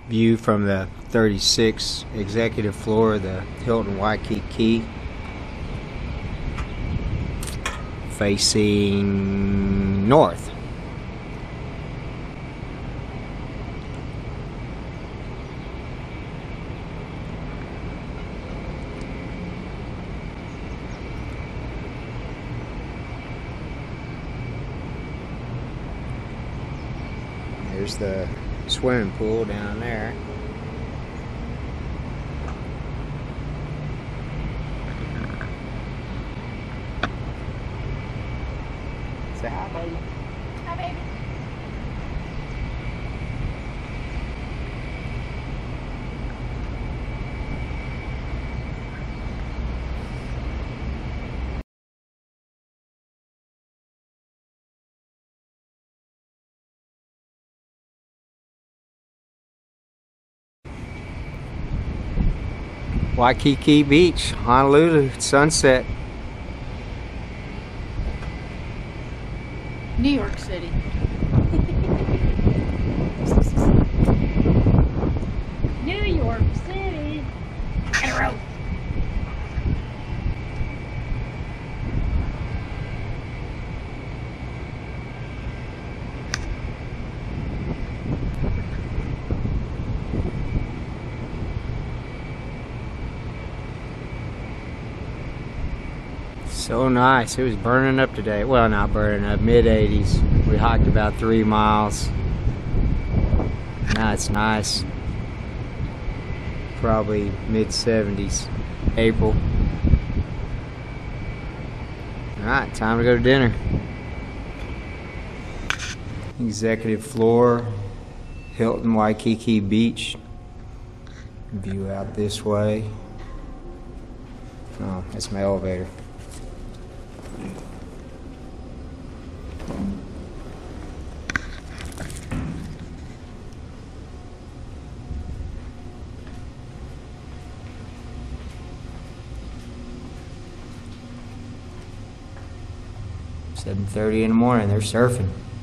View from the 36th executive floor of the Hilton Waikiki, facing north. There's the swimming pool down there. Say hi, baby. Hi, baby. Waikiki Beach, Honolulu, sunset. New York City. New York City. In a row. So nice. It was burning up today. Well, not burning up, mid-80s. We hiked about 3 miles. Now it's nice. Probably mid-70s. April. Alright, time to go to dinner. Executive floor, Hilton Waikiki Beach. View out this way. Oh, that's my elevator. "7:30 in the morning, they're surfing."